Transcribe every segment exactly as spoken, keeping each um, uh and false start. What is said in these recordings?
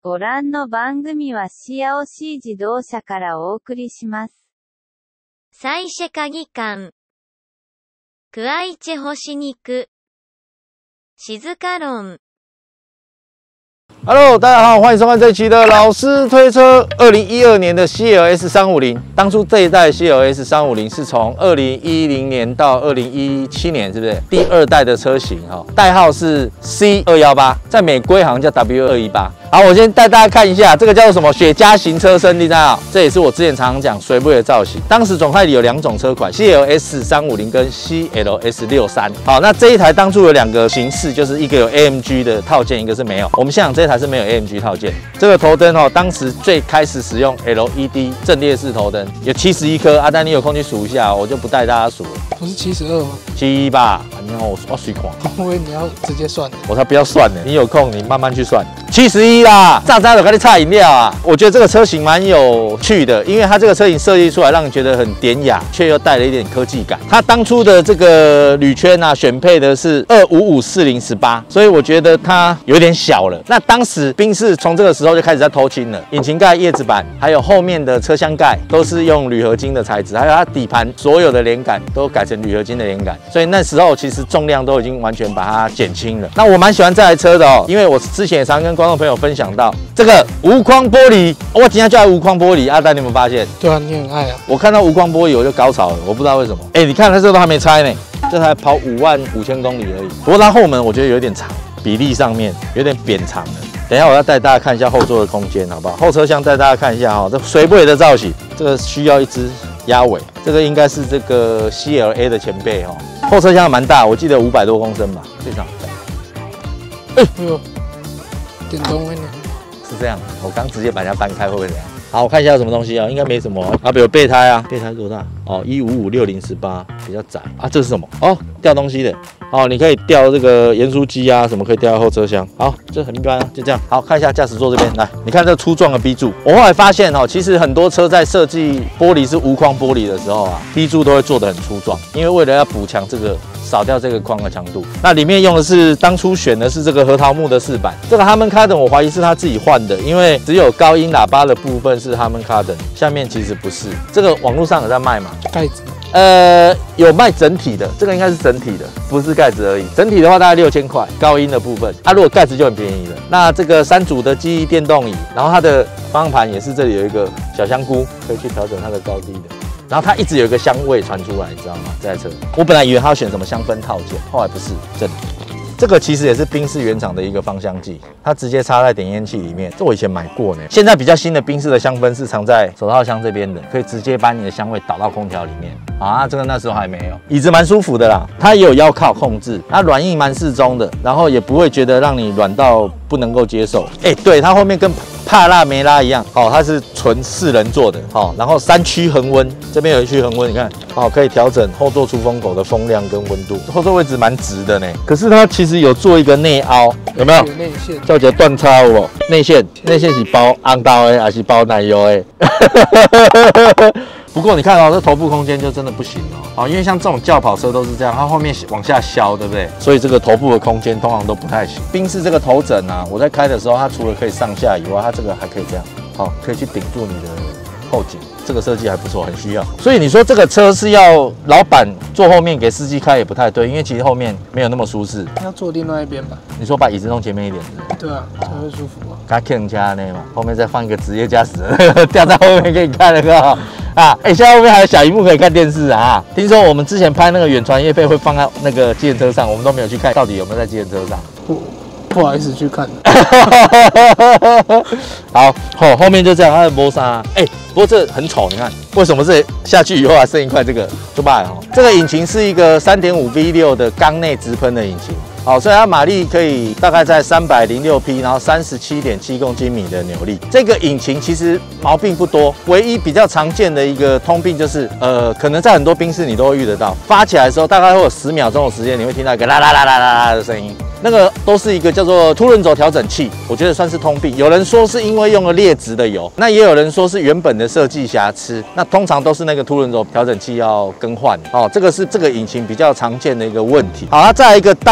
ご覧の番組はシアオシー自動車からお送りします。サイシェカギ館。クアイチ干し肉。静か論。 Hello， 大家好，欢迎收看这一期的老师推车。二零一二年的 C L S 三五零，当初这一代 C L S 三五零是从二零一零年到二零一七年，是不是？第二代的车型哈，代号是 C 二一八，在美规好像叫 W 二一八。好，我先带大家看一下，这个叫做什么？雪茄型车身，你知道？这也是我之前常常讲水布的造型。当时总代理有两种车款 ，C L S 三五零跟 C L S 六三。好，那这一台当初有两个形式，就是一个有 A M G 的套件，一个是没有。我们现场这一台是没有 A M G 套件。这个头灯哦，当时最开始使用 L E D 阵列式头灯，有七十一颗。阿丹，你有空去数一下，我就不带大家数了。 不是七十二吗？ 七一吧，你看我我随看。 我以为你要直接算， 我才不要算呢。你有空你慢慢去算。七十一啦，炸炸的给你差饮料啊！我觉得这个车型蛮有趣的，因为它这个车型设计出来，让你觉得很典雅，却又带了一点科技感。它当初的这个铝圈啊，选配的是二五五四零十八，所以我觉得它有点小了。那当时宾士从这个时候就开始在偷轻了，引擎盖、叶子板，还有后面的车厢盖都是用铝合金的材质，还有它底盘所有的连杆都改成铝合金的连杆，所以那时候其实重量都已经完全把它减轻了。那我蛮喜欢这台车的哦，因为我之前也常跟观众朋友分享到这个无框玻璃，我今天就爱无框玻璃。阿丹，你有没有发现？ 对啊，你很爱啊。 我看到无框玻璃我就高潮了，我不知道为什么。哎、欸，你看它这都还没拆呢，这台跑五万五千公里而已。不过它后门我觉得有点长，比例上面有点扁长了。等一下我要带大家看一下后座的空间，好不好？后车厢带大家看一下哈、哦，这水尾的造型，这个需要一只鸭尾，这个应该是这个 C L A 的前辈哈、哦。后车厢蛮大，我记得五百多公升吧，非常大。 哎呦，电动的呢？ 是这样，我刚直接把它搬开，会不会这样？好，我看一下有什么东西啊，应该没什么啊。比如备胎啊，备胎多大？哦，一五五六零十八，比较窄啊。这是什么？哦，吊东西的。哦，你可以吊这个盐酥鸡啊，什么可以吊在后车厢。好，这很一般啊，就这样。好，看一下驾驶座这边，来，你看这粗壮的 B 柱。我后来发现哦，其实很多车在设计玻璃是无框玻璃的时候啊 ，B 柱都会做得很粗壮，因为为了要补强这个。少掉这个框的强度，那里面用的是当初选的是这个核桃木的饰板，这个 Harman Kardon 我怀疑是他自己换的，因为只有高音喇叭的部分是 Harman Kardon， 下面其实不是。这个网络上有在卖嘛？ 盖子？ 呃，有卖整体的，这个应该是整体的，不是盖子而已。整体的话大概六千块，高音的部分，啊，如果盖子就很便宜了。那这个三组的记忆电动椅，然后它的方向盘也是这里有一个小香菇，可以去调整它的高低的。然后它一直有一个香味传出来，你知道吗？这台车，我本来以为它要选什么香氛套件，后来不是，真的。这个其实也是宾士原厂的一个芳香剂，它直接插在点烟器里面。这我以前买过呢。现在比较新的宾士的香氛是藏在手套箱这边的，可以直接把你的香味导到空调里面。啊，这个那时候还没有。椅子蛮舒服的啦，它也有腰靠控制，它软硬蛮适中的，然后也不会觉得让你软到不能够接受。哎，对，它后面跟帕拉梅拉一样，哦，它是纯四人座的，哦，然后三区恒温，这边有一区恒温，你看，哦，可以调整后座出风口的风量跟温度，后座位置蛮直的呢。可是它其实有做一个内凹，有没有？ 有内线， 叫做断差哦，内线，内线是包昂刀的，还是包奶油的？不过你看哦，这头部空间就真的不行哦，哦，因为像这种轿跑车都是这样，它后面往下削，对不对？所以这个头部的空间通常都不太行。宾士这个头枕啊，我在开的时候，它除了可以上下以外，它这个还可以这样，好、哦，可以去顶住你的后颈，这个设计还不错，很需要。所以你说这个车是要老板坐后面给司机开也不太对，因为其实后面没有那么舒适。 要坐另外一边吧？ 你说把椅子弄前面一点是不是？ 对啊，才会舒服啊。 他 King 加那嘛，后面再放一个职业驾驶吊在后面给你看那个啊，哎、欸，现在后面还有小萤幕可以看电视啊。听说我们之前拍那个远传业配会放在那个计程车上，我们都没有去看到底有没有在计程车上。 不不好意思去看。 好，后后面就这样，它的磨砂，哎，不过这很丑，你看为什么这下去以后还剩一块这个就罢了哈。这个引擎是一个 三点五 V 六 的缸内直喷的引擎。好，所以它马力可以大概在三百零六匹，然后三十七点七公斤米的扭力。这个引擎其实毛病不多，唯一比较常见的一个通病就是，呃，可能在很多宾士你都会遇得到，发起来的时候大概会有十秒钟的时间，你会听到一个啦啦啦啦啦啦的声音。那个都是一个叫做凸轮轴调整器，我觉得算是通病。有人说是因为用了劣质的油，那也有人说是原本的设计瑕疵。那通常都是那个凸轮轴调整器要更换哦。这个是这个引擎比较常见的一个问题。好，那再来一个，当初它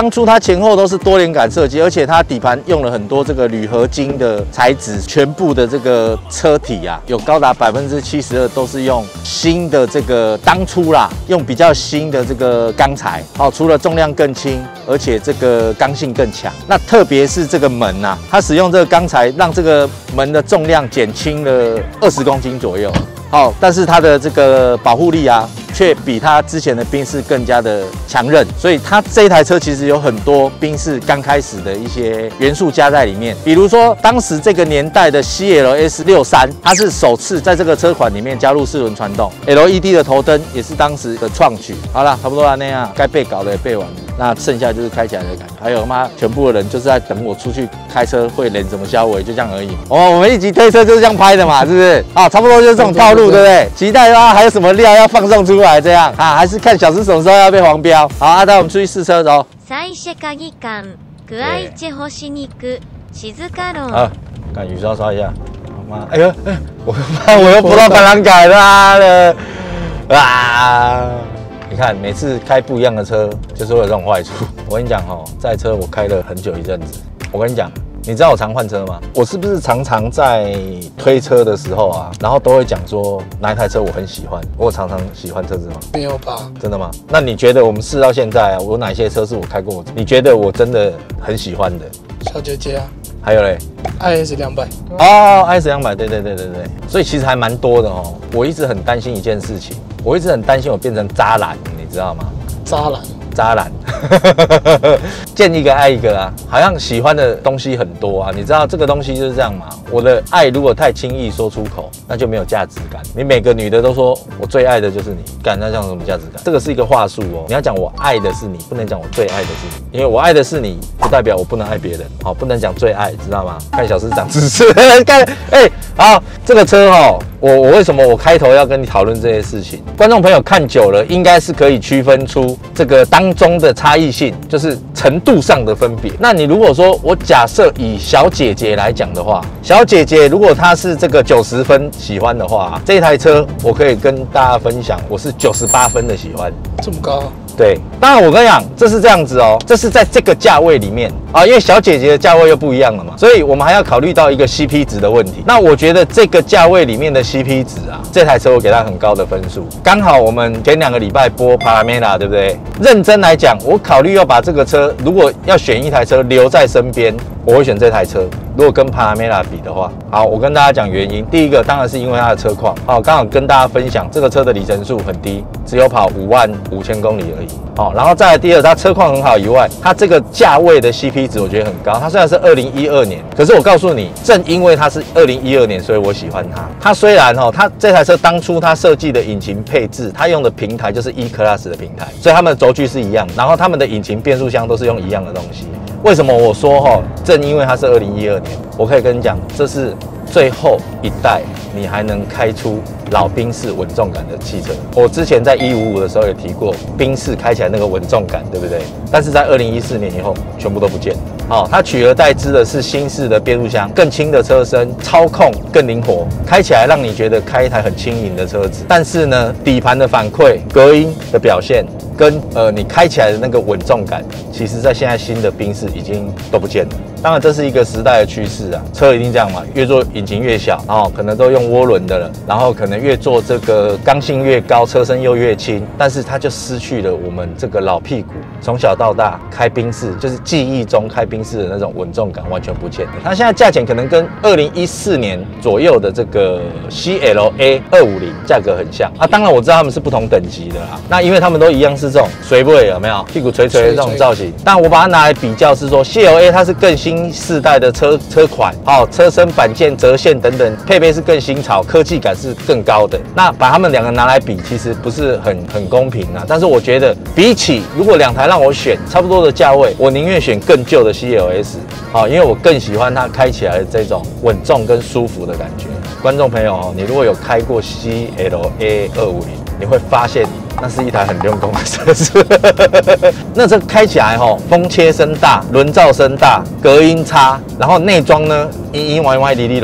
前后都是多连杆设计，而且它底盘用了很多这个铝合金的材质，全部的这个车体啊，有高达百分之七十二都是用新的这个当初啦，用比较新的这个钢材。哦，除了重量更轻，而且这个刚性更强。那特别是这个门呐、啊，它使用这个钢材，让这个门的重量减轻了二十公斤左右。好、哦，但是它的这个保护力啊，却比它之前的宾士更加的强韧，所以它这一台车其实有很多宾士刚开始的一些元素加在里面。比如说，当时这个年代的 C L S 六三，它是首次在这个车款里面加入四轮传动 ，L E D 的头灯也是当时的创举。好了，差不多了那样，该背稿的也背完了。那剩下就是开起来的感觉，还有妈全部的人就是在等我出去开车会连什么消尾，就这样而已。哦，我们一集推车就是这样拍的嘛，是不是？啊，差不多就是这种套路，对不对？期待啊，还有什么料要放送出来这样啊？还是看小师什么时候要被黄标？好，啊，带我们出去试车走。 最初鍵感、グアイチ干し肉、静か論。 啊，赶雨刷刷一下。妈，哎呦，哎，我怕我又不到板蓝改啦了啊！你看，每次开不一样的车，就是会有这种坏处。我跟你讲哦，这台车我开了很久一阵子。我跟你讲，你知道我常换车吗？我是不是常常在推车的时候啊，然后都会讲说哪一台车我很喜欢？我有常常喜欢车子吗？ 没有吧？ 真的吗？那你觉得我们试到现在啊，我有哪些车是我开过？你觉得我真的很喜欢的？ 小姐姐啊， 还有嘞 ，I S 两百。 哦 ，I S 两百，对对对对对，所以其实还蛮多的哦。我一直很担心一件事情，我一直很担心我变成渣男，你知道吗？ 渣男。 渣男，见一个爱一个啊，好像喜欢的东西很多啊，你知道这个东西就是这样嘛。我的爱如果太轻易说出口，那就没有价值感。你每个女的都说我最爱的就是你，干那这样什么价值感？这个是一个话术哦，你要讲我爱的是你，不能讲我最爱的是你，因为我爱的是你，不代表我不能爱别人，好、哦，不能讲最爱，知道吗？看小师长知识，看，哎、欸，好，这个车哦。我我为什么我开头要跟你讨论这些事情？观众朋友看久了，应该是可以区分出这个当中的差异性，就是程度上的分别。那你如果说我假设以小姐姐来讲的话，小姐姐如果她是这个九十分喜欢的话，这台车我可以跟大家分享，我是九十八分的喜欢， 这么高、啊？ 对，当然我跟你讲，这是这样子哦，这是在这个价位里面啊，因为小姐姐的价位又不一样了嘛，所以我们还要考虑到一个 C P 值的问题。那我觉得这个价位里面的 C P 值啊，这台车我给它很高的分数。刚好我们前两个礼拜播 Panamera， 对不对？认真来讲，我考虑要把这个车，如果要选一台车留在身边，我会选这台车。如果跟 Panamera 比的话，好，我跟大家讲原因。第一个当然是因为它的车况，好，刚好跟大家分享，这个车的里程数很低，只有跑五万五千公里而已。好，然后再来第二，它车况很好以外，它这个价位的 C P 值我觉得很高。它虽然是二零一二年，可是我告诉你，正因为它是二零一二年，所以我喜欢它。它虽然哦，它这台车当初它设计的引擎配置，它用的平台就是 E-Class 的平台，所以它们的轴距是一样，然后它们的引擎变速箱都是用一样的东西。为什么我说哈？正因为它是二零一二年，我可以跟你讲，这是最后一代你还能开出老宾士稳重感的汽车。我之前在一五五的时候也提过，宾士开起来那个稳重感，对不对？但是在二零一四年以后，全部都不见了。好，它取而代之的是新式的变速箱，更轻的车身，操控更灵活，开起来让你觉得开一台很轻盈的车子。但是呢，底盘的反馈、隔音的表现，跟呃你开起来的那个稳重感，其实在现在新的宾士已经都不见了。当然，这是一个时代的趋势啊，车一定这样嘛，越做引擎越小，然后可能都用涡轮的了，然后可能越做这个刚性越高，车身又越轻，但是它就失去了我们这个老屁股从小到大开宾士，就是记忆中开宾士的那种稳重感完全不见了。它现在价钱可能跟二零一四年左右的这个 C L A 二五零价格很像啊。当然我知道他们是不同等级的啦，那因为他们都一样是这种随位有没有屁股垂垂的这种造型，但我把它拿来比较是说 C L A 它是更新世代的车车款，好，车身板件、折线等等配备是更新潮，科技感是更高的。那把他们两个拿来比，其实不是很很公平啊。但是我觉得，比起如果两台让我选差不多的价位，我宁愿选更旧的 C L S， 好，因为我更喜欢它开起来的这种稳重跟舒服的感觉。观众朋友哦，你如果有开过 C L A 二五零，你会发现。那是一台很用功的车子，那这开起来吼，风切声大，轮噪声大，隔音差，然后内装呢，阴阴歪歪、哩哩漏漏，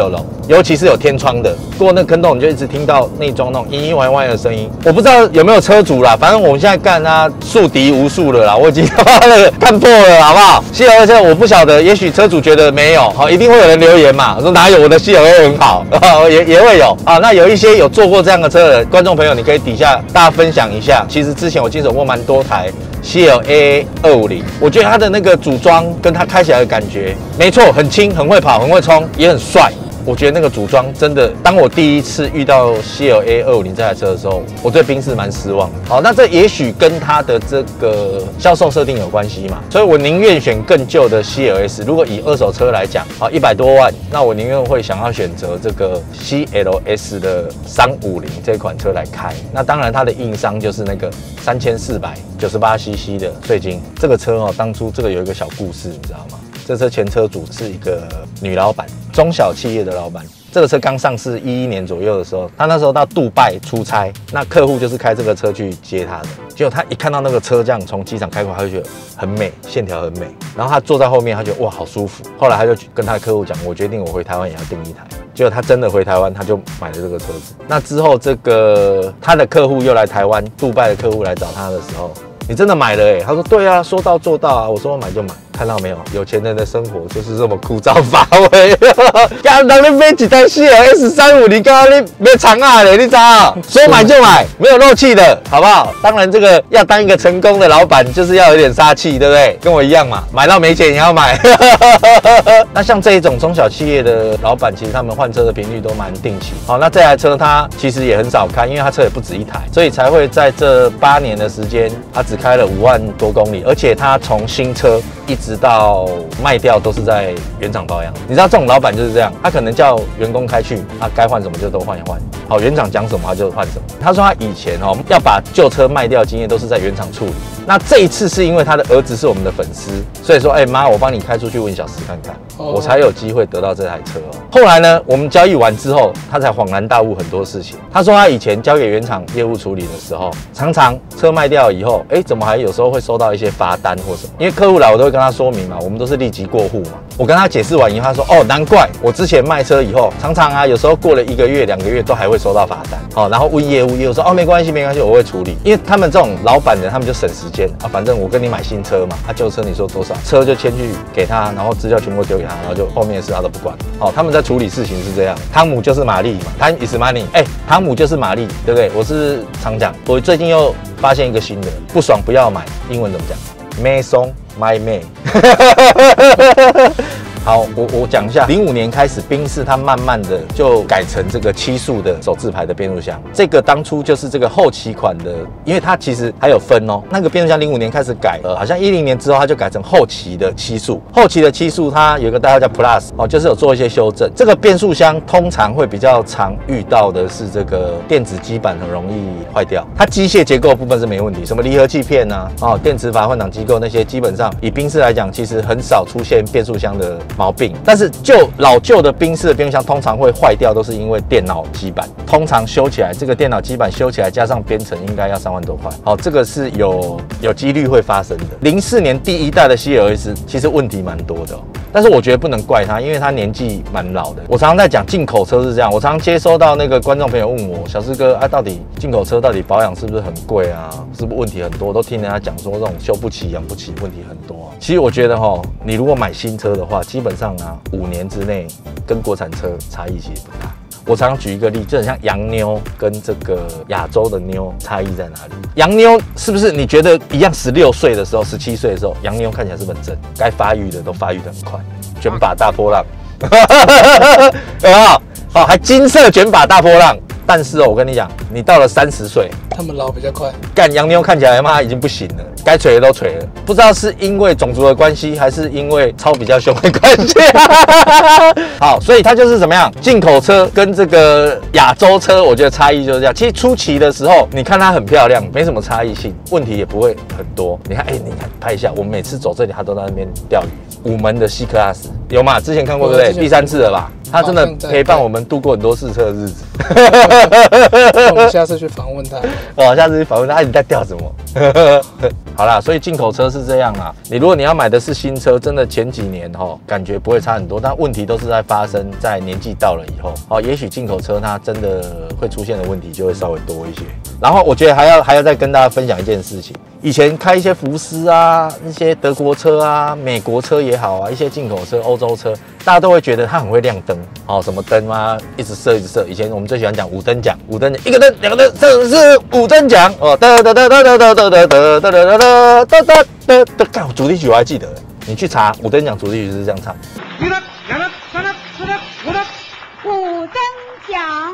尤其是有天窗的，过那坑洞你就一直听到内装那种嘤嘤歪歪的声音。我不知道有没有车主啦，反正我们现在干啊，树敌无数了啦，我已经看破了，好不好？C L A 车我不晓得，也许车主觉得没有，好，一定会有人留言嘛，说哪有我的 C L A 很好，也也会有啊。那有一些有坐过这样的车的观众朋友，你可以底下大家分享一下。其实之前我经手过蛮多台 C L A 二五零，我觉得它的那个组装跟它开起来的感觉，没错，很轻，很会跑，很会冲，也很帅。我觉得那个组装真的，当我第一次遇到 C L A 二五零这台车的时候，我对宾士蛮失望的。好，那这也许跟它的这个销售设定有关系嘛，所以我宁愿选更旧的 C L S。如果以二手车来讲，啊，一百多万，那我宁愿会想要选择这个 C L S 的三五零这款车来开。那当然，它的硬伤就是那个三千四百九十八 C C 的税金。这个车哦，当初这个有一个小故事，你知道吗？这车前车主是一个女老板，中小企业的老板。这个车刚上市一一年左右的时候，他那时候到杜拜出差，那客户就是开这个车去接他的。结果他一看到那个车这样从机场开过来，他就觉得很美，线条很美。然后他坐在后面，他觉得哇好舒服。后来他就跟他的客户讲，我决定我回台湾也要订一台。结果他真的回台湾，他就买了这个车子。那之后这个他的客户又来台湾，杜拜的客户来找他的时候，你真的买了哎、欸？他说对啊，说到做到啊。我说我买就买，看到没有？有钱人的生活就是这么枯燥乏味。刚刚你买几台 C L S 三五零，刚刚你没长啊嘞，你知道？说买就买，没有漏气的，好不好？当然，这个要当一个成功的老板，就是要有点杀气，对不对？跟我一样嘛，买到没钱也要买。那像这一种中小企业的老板，其实他们换车的频率都蛮定期。好，那这台车它其实也很少开，因为它车也不止一台，所以才会在这八年的时间，它只开了五万多公里，而且它从新车一直到卖掉都是在原厂保养。你知道这种老板就是这样，他可能叫员工开去，他该换什么就都换一换。好，原厂讲什么他就换什么。他说他以前哦要把旧车卖掉的经验都是在原厂处理。那这一次是因为他的儿子是我们的粉丝，所以说哎妈，我帮你开出去问小时看看，我才有机会得到这台车哦。后来呢，我们交易完之后，他才恍然大悟很多事情。他说他以前交给原厂业务处理的时候，常常车卖掉以后，哎，怎么还有时候会收到一些罚单或什么？因为客户来我都会跟他说明嘛，我们都是立即过户嘛。我跟他解释完以后，他说哦，难怪我之前卖车以后，常常啊有时候过了一个月、两个月都还会收到罚单。好，然后问业务，业务说哦没关系没关系，我会处理。因为他们这种老板人，他们就省时间啊，反正我跟你买新车嘛，啊旧车你说多少，车就签去给他，然后资料全部丢给他，然后就后面的事他都不管。好，他们在处理事情是这样。汤姆就是玛丽嘛 ，Time is money。哎，汤姆就是玛丽，对不对？我是常讲，我最近又发现一个新的，不爽不要买，英文怎么讲 ？Maison my May。好，我我讲一下，零五年开始，宾士它慢慢的就改成这个七速的手自排的变速箱。这个当初就是这个后期款的，因为它其实还有分哦。那个变速箱零五年开始改，呃，好像一零年之后它就改成后期的七速。后期的七速它有一个代号叫 Plus 哦，就是有做一些修正。这个变速箱通常会比较常遇到的是这个电子基板很容易坏掉，它机械结构部分是没问题，什么离合器片啊，哦，电磁阀换挡机构那些，基本上以宾士来讲，其实很少出现变速箱的毛病，但是旧老旧的宾士的变速箱通常会坏掉，都是因为电脑基板。通常修起来，这个电脑基板修起来加上编程，应该要三万多块。好，这个是有有几率会发生的。零四年第一代的 C L S 其实问题蛮多的、哦，但是我觉得不能怪他，因为他年纪蛮老的。我常常在讲进口车是这样，我常常接收到那个观众朋友问我，小师哥啊，到底进口车到底保养是不是很贵啊？是不是问题很多？我都听人家讲说这种修不起、养不起，问题很多、啊。其实我觉得哈，你如果买新车的话，基本上啊，五年之内跟国产车差异其实不大。我常常举一个例，就很像洋妞跟这个亚洲的妞差异在哪里？洋妞是不是你觉得一样？十六岁的时候、十七岁的时候，洋妞看起来是不是很正？该发育的都发育得很快，卷发大波浪，有没有？好，还金色卷发大波浪。但是哦，我跟你讲，你到了三十岁， 他们老比较快。 干洋妞看起来妈已经不行了，该锤的都锤了。不知道是因为种族的关系，还是因为超比较凶的关系。好，所以它就是怎么样？进口车跟这个亚洲车，我觉得差异就是这样。其实初期的时候，你看它很漂亮，没什么差异性，问题也不会很多。你看，哎、欸，你看拍一下，我们每次走这里，它都在那边钓鱼。五门的 C Class 有吗？之前看过对不对？第三次了吧？他真的陪伴我们度过很多试车的日子。 我们下次去访问他。 哦，下次去访问他，哎，你在钓什么？好。 好啦，所以进口车是这样啦。你如果你要买的是新车，真的前几年哈、哦，感觉不会差很多，但问题都是在发生在年纪到了以后哦。也许进口车它真的会出现的问题就会稍微多一些。然后我觉得还要还要再跟大家分享一件事情，以前开一些福斯啊，那些德国车啊、美国车也好啊，一些进口车、欧洲车，大家都会觉得它很会亮灯哦，什么灯啊，一直射一直射。以前我们最喜欢讲五灯奖，五灯奖，一个灯、两个灯，这是五灯奖哦，哒哒哒哒哒哒哒哒哒哒哒哒哒哒哒哒。看主题曲我还记得，你去查五灯奖主题曲是这样唱。一灯、两灯、三灯、四灯、五灯，五灯奖。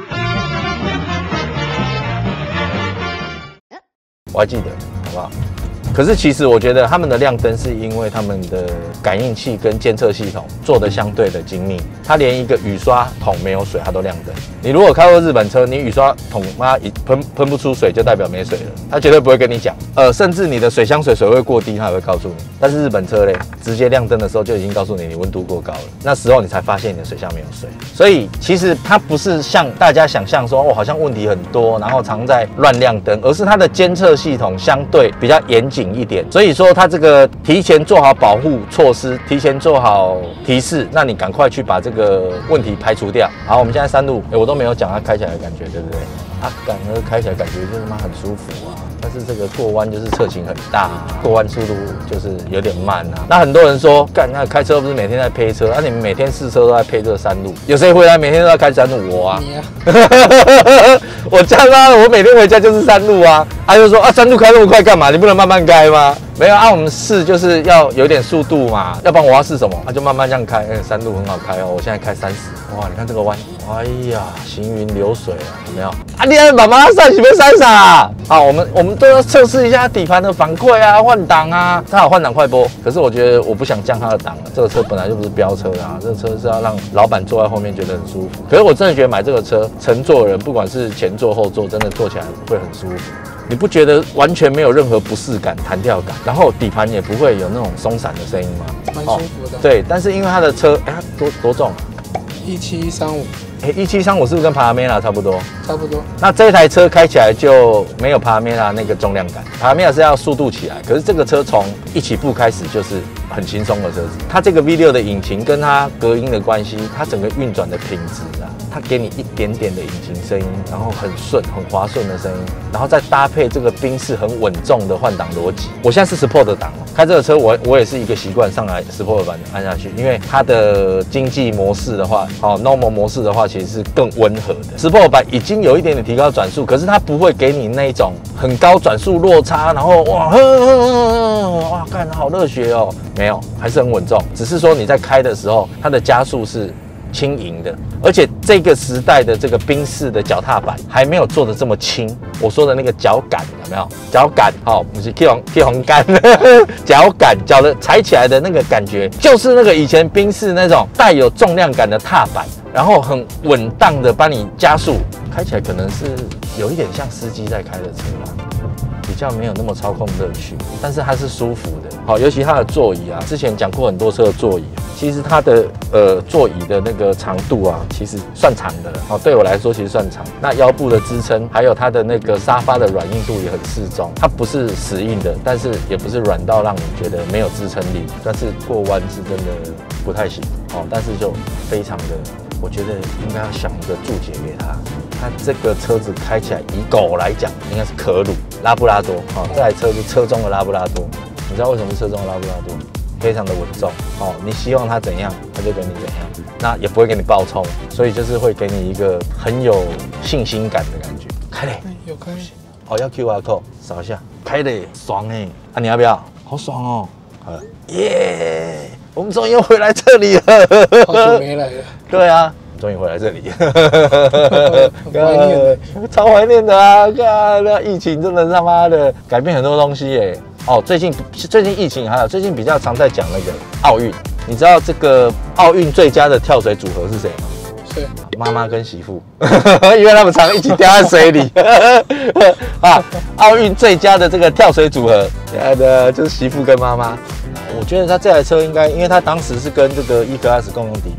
我还记得，好不好？可是其实我觉得他们的亮灯是因为他们的感应器跟监测系统做的相对的精密，它连一个雨刷桶没有水它都亮灯。你如果开过日本车，你雨刷桶妈一喷喷不出水，就代表没水了，它绝对不会跟你讲。呃，甚至你的水箱水水位过低，它也会告诉你。但是日本车嘞，直接亮灯的时候就已经告诉你你温度过高了，那时候你才发现你的水箱没有水。所以其实它不是像大家想象说哦，好像问题很多，然后常在乱亮灯，而是它的监测系统相对比较严谨一点，所以说它这个提前做好保护措施，提前做好提示，那你赶快去把这个问题排除掉。好，我们现在山路，哎，我都没有讲它开起来的感觉，对不对？啊，感觉开起来感觉就是妈很舒服啊，但是这个过弯就是侧倾很大、啊，过弯速度就是有点慢啊。那很多人说，干那开车不是每天在配车，那、啊、你们每天试车都在配这个山路，有谁回来每天都在开山路？我啊， 你啊， 我家妈的，我每天回家就是山路啊。他就说啊，山路开那么快干嘛？你不能慢慢开吗？没有啊，我们试就是要有点速度嘛，要不然我要试什么？他、啊、就慢慢这样开，哎、欸，山路很好开哦。我现在开三十，哇，你看这个弯，哎呀，行云流水啊，有没有？啊，你还慢慢上，是不是三傻啊？好，我们我们都要测试一下底盘的反馈啊，换挡啊，它有换挡快播。可是我觉得我不想降它的档了，这个车本来就不是飙车啊，这个车是要让老板坐在后面觉得很舒服。可是我真的觉得买这个车，乘坐人不管是前座后座，真的坐起来会很舒服。你不觉得完全没有任何不适感、弹跳感，然后底盘也不会有那种松散的声音吗？ 蛮舒服的。 哦、对，但是因为它的车，哎、欸，它多多重？ 一七三五。 哎，一七三五是不是跟帕拉梅拉差不多？ 差不多。 那这台车开起来就没有帕拉梅拉那个重量感，帕拉梅拉是要速度起来，可是这个车从一起步开始就是很轻松的车子。它这个 V 六 的引擎跟它隔音的关系，它整个运转的品质啊，它给你一点点的引擎声音，然后很顺、很滑顺的声音，然后再搭配这个宾士很稳重的换挡逻辑。我现在是 Sport 的档哦，开这个车我我也是一个习惯上来 Sport 版按下去，因为它的经济模式的话，哦 Normal 模式的话，其实是更温和的。Sport 版已经有一点点提高转速，可是它不会给你那一种很高转速落差，然后哇呵呵呵哇看好热血哦，没有，还是很稳重，只是说你在开的时候，它的加速是轻盈的，而且这个时代的这个宾士的脚踏板还没有做的这么轻。我说的那个脚感有没有？脚感好，不是 K 红 K 红杆，脚感脚的踩起来的那个感觉，就是那个以前宾士那种带有重量感的踏板，然后很稳当的帮你加速，开起来可能是有一点像司机在开的车啦。比较没有那么操控乐趣，但是它是舒服的。好，尤其它的座椅啊，之前讲过很多车的座椅，其实它的呃座椅的那个长度啊，其实算长的了。好，对我来说其实算长。那腰部的支撑，还有它的那个沙发的软硬度也很适中，它不是死硬的，但是也不是软到让你觉得没有支撑力。但是过弯是真的不太行。好，但是就非常的。我觉得应该要想一个注解给他。他这个车子开起来，以狗来讲，应该是可鲁拉布拉多。哦，这台车是车中的拉布拉多。你知道为什么是车中的拉布拉多？非常的稳重。哦，你希望它怎样，它就给你怎样，那也不会给你爆冲，所以就是会给你一个很有信心感的感觉。开嘞， 有开。 哦，要 Q R code 扫一下，开嘞，爽哎！啊，你要不要？好爽哦！好了，耶！我们终于又回来这里了， 好久没来了。 对啊，终于回来这里， 怀念， 超怀念的啊！看那疫情真的他妈的改变很多东西耶。哦，最近最近疫情还有最近比较常在讲那个奥运，你知道这个奥运最佳的跳水组合是谁吗？ 谁？ 妈妈跟媳妇，因为他们常一起掉在水里啊。奥运最佳的这个跳水组合，的就是媳妇跟妈妈。我觉得他这台车应该，因为他当时是跟这个E-Class共用底盘的嘛，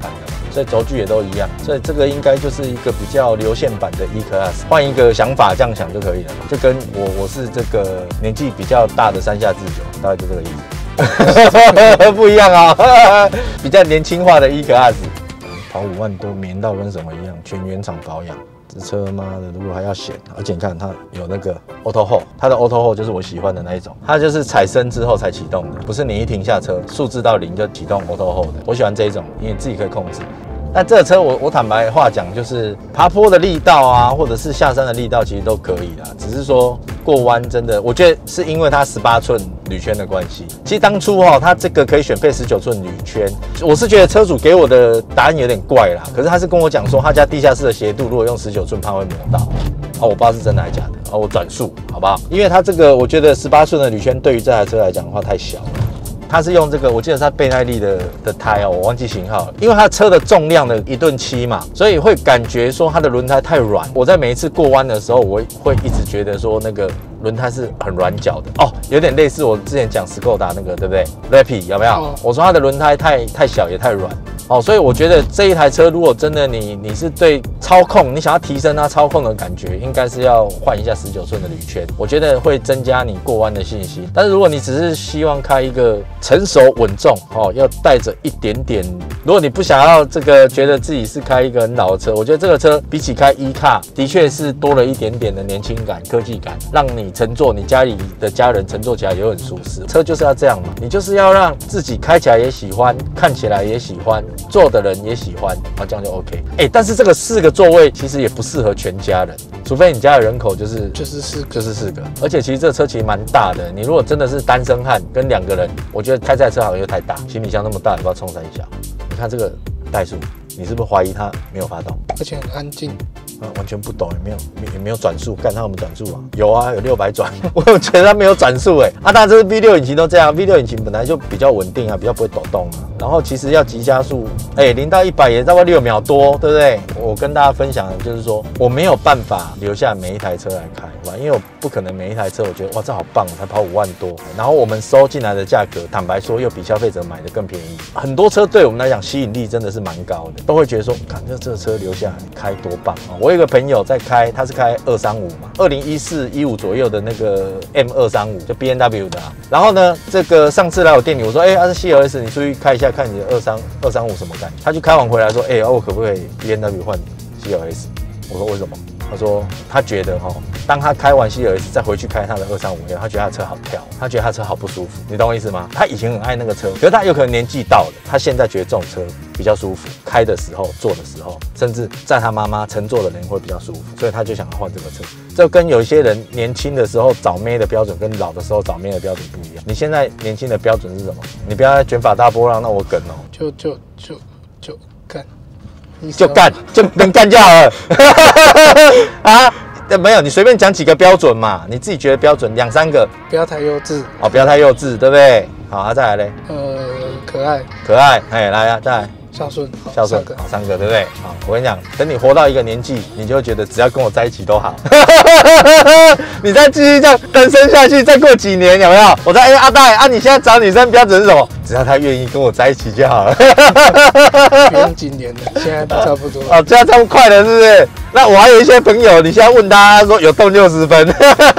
所以轴距也都一样，所以这个应该就是一个比较流线版的 E-Class， 换一个想法这样想就可以了，就跟我我是这个年纪比较大的山下智久，大概就这个意思，不一样啊、哦，比较年轻化的 E-Class， 跑五万多，棉到跟什么一样，全原厂保养。这车妈的，如果还要选，而且你看它有那个 Auto Hold， 它的 Auto Hold 就是我喜欢的那一种，它就是踩升之后才启动的，不是你一停下车，数字到零就启动 Auto Hold 的。我喜欢这一种，因为你自己可以控制。但这个车我我坦白话讲，就是爬坡的力道啊，或者是下山的力道，其实都可以啦。只是说过弯真的，我觉得是因为它十八寸铝圈的关系。其实当初哈、哦，它这个可以选配十九寸铝圈，我是觉得车主给我的答案有点怪啦。可是他是跟我讲说，他家地下室的斜度如果用十九寸，怕会磨到。哦，我不知道是真的还是假的。哦，我转述好不好？因为它这个，我觉得十八寸的铝圈对于这台车来讲的话太小了。它是用这个，我记得是它倍耐力的的胎哦，我忘记型号了。因为它车的重量的一吨七嘛，所以会感觉说它的轮胎太软。我在每一次过弯的时候，我会一直觉得说那个轮胎是很软脚的哦，有点类似我之前讲斯柯达那个，对不对 ？Rapid 有没有？哦、我说它的轮胎太太小也太软。哦，所以我觉得这一台车，如果真的你你是对操控，你想要提升它操控的感觉，应该是要换一下十九寸的铝圈，我觉得会增加你过弯的信心。但是如果你只是希望开一个成熟稳重，哦，要带着一点点，如果你不想要这个觉得自己是开一个很老的车，我觉得这个车比起开 E-Car， 的确是多了一点点的年轻感、科技感，让你乘坐你家里的家人乘坐起来也很舒适。车就是要这样嘛，你就是要让自己开起来也喜欢，看起来也喜欢。坐的人也喜欢，啊，这样就 OK。哎、欸，但是这个四个座位其实也不适合全家人，除非你家的人口就是就是四个， 就是四个。而且其实这车其实蛮大的，你如果真的是单身汉跟两个人，我觉得开这台车好像又太大，行李箱那么大，你不知道冲三小。你看这个怠速，你是不是怀疑它没有发动？ 而且很安静。 啊，完全不懂，也没有也没有转速，干它有没有转速啊？有啊，有六百转，我觉得它没有转速哎。啊，当然这是 V 六 引擎都这样 ，V 六 引擎本来就比较稳定啊，比较不会抖动啊。然后其实要急加速，哎、欸，零到一百也大概六秒多，对不对？我跟大家分享的就是说，我没有办法留下每一台车来开，因为我不可能每一台车我觉得哇这好棒，才跑五万多，然后我们收进来的价格，坦白说又比消费者买的更便宜。很多车对我们来讲吸引力真的是蛮高的，都会觉得说，看这这车留下来开多棒啊！我有一个朋友在开，他是开二三五嘛，二零一四一五左右的那个 M 二三五，就 B M W 的、啊。然后呢，这个上次来我店里，我说，哎、欸，他、啊、是 C L S， 你出去开一下，看你的二三二三五什么感觉？他就开完回来说，哎、欸，我可不可以 B M W 换 C L S？ 我说为什么？他说他觉得哈，当他开完 C L S 再回去开他的二三五以后，他觉得他的车好跳，他觉得他车好不舒服，你懂我意思吗？他以前很爱那个车，可是他有可能年纪到了，他现在觉得这种车比较舒服，开的时候、坐的时候，甚至在他妈妈乘坐的人会比较舒服，所以他就想要换这个车。这跟有一些人年轻的时候找妹的标准跟老的时候找妹的标准不一样。你现在年轻的标准是什么？你不要再卷发大波浪，那我梗哦， 就就就就干。 就干，就能干就好了啊！没有，你随便讲几个标准嘛，你自己觉得标准两三个， 不要太幼稚哦，不要太幼稚，对不对？好啊，再来嘞， 呃，可爱， 可爱，哎，来啊，再来， 孝顺， 孝顺，好，三个，对不对？好，我跟你讲，等你活到一个年纪，你就会觉得只要跟我在一起都好。你再继续这样单身下去，再过几年有没有？我说，哎、欸，阿戴啊，你现在找女生标准是什么？只要她愿意跟我在一起就好了。 不用几年了，现在差不多。 哦，这样这么快了，是不是？那我还有一些朋友，你现在问他说有动六十分。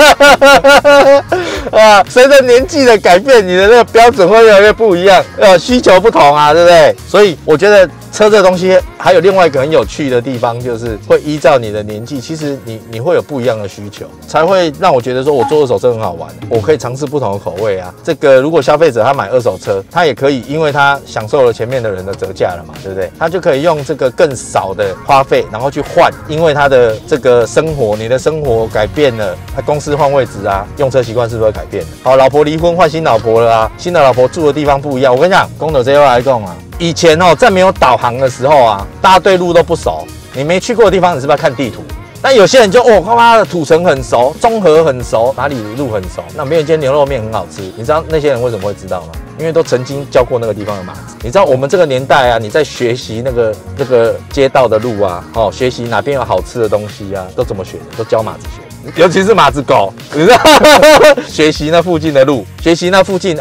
啊，随着年纪的改变，你的那个标准会越来越不一样，呃，需求不同啊，对不对？所以我觉得车这东西还有另外一个很有趣的地方，就是会依照你的年纪，其实你你会有不一样的需求，才会让我觉得说我做二手车很好玩，我可以尝试不同的口味啊。这个如果消费者他买二手车，他也可以，因为他享受了前面的人的折价了嘛，对不对？他就可以用这个更少的花费，然后去换，因为他的这个生活，你的生活改变了，他公司换位置啊，用车习惯是不是会改变？好，老婆离婚换新老婆了啊，新的老婆住的地方不一样。我跟你讲，公的这又来讲啊，以前哦，在没有导航的时候啊，大家对路都不熟，你没去过的地方，你是不是要看地图？但有些人就哦，他妈的土城很熟，中和很熟，哪里路很熟？那没有一间牛肉面很好吃，你知道那些人为什么会知道吗？因为都曾经教过那个地方的马子。你知道我们这个年代啊，你在学习那个那个街道的路啊，哦，学习哪边有好吃的东西啊，都怎么学的？都教马子学的，尤其是马子狗，你知道，学习那附近的路，学习那附近，哎。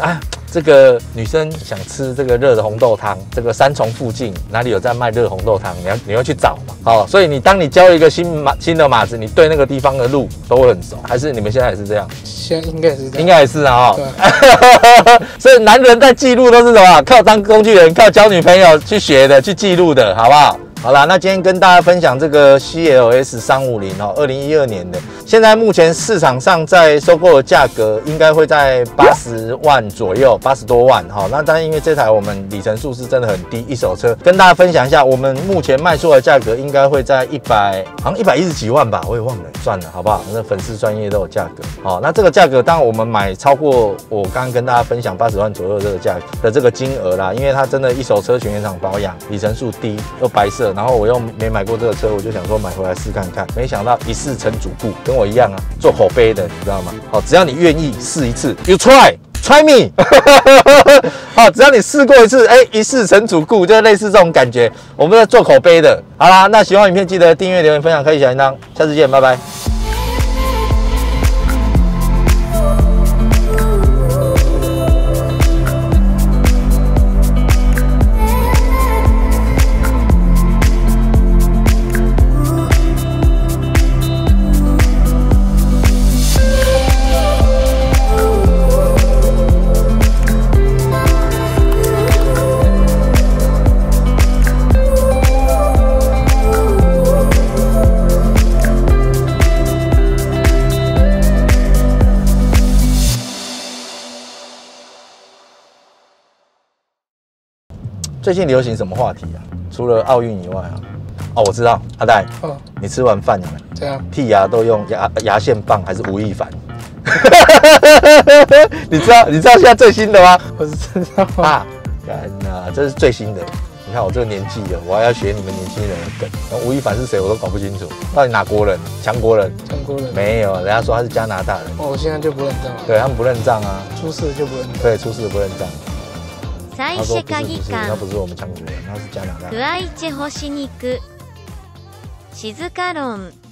这个女生想吃这个热的红豆汤，这个三重附近哪里有在卖热红豆汤，你要你要去找嘛。好，所以你当你教一个新马新的马子，你对那个地方的路都会很熟，还是你们现在也是这样？ 现在应该也是这样， 应该也是啊、哦。 对。 所以男人在记录都是什么？靠当工具人，靠交女朋友去学的，去记录的，好不好？好啦，那今天跟大家分享这个 C L S 三五零哦，二零一二年的，现在目前市场上在收购的价格应该会在八十万左右，八十多万哈、哦。那当然，因为这台我们里程数是真的很低，一手车，跟大家分享一下，我们目前卖出的价格应该会在一百，好像一百一十几万吧，我也忘了，算了，好不好？那粉丝专业都有价格。好、哦，那这个价格，当然我们买超过我刚刚跟大家分享八十万左右这个价格的这个金额啦，因为它真的一手车全原厂保养，里程数低，又白色。然后我又没买过这个车，我就想说买回来试看看，没想到一试成主顾，跟我一样啊，做口碑的，你知道吗？好，只要你愿意试一次 ，You try try me， 好，只要你试过一次，哎，一试成主顾，就类似这种感觉。我们在做口碑的，好啦，那喜欢影片记得订阅、留言、分享，开启小铃铛，下次见，拜拜。最近流行什么话题啊？除了奥运以外啊，哦，我知道，阿戴，哦，你吃完饭有没有？ 这样剔牙都用牙牙线棒还是吴亦凡？你知道你知道现在最新的吗？ 我是知道啊，那这是最新的。你看我这个年纪了，我还要学你们年轻人的梗。然后吴亦凡是谁，我都搞不清楚，到底哪国人？强国人？ 强国人？ 没有，人家说他是加拿大人。 哦，我现在就不认账了。 对他们不认账啊， 出事就不认账。 对，出事不认账。 再世科技館他不是我们强国人，他是加拿大。 クワイチ干し肉静か論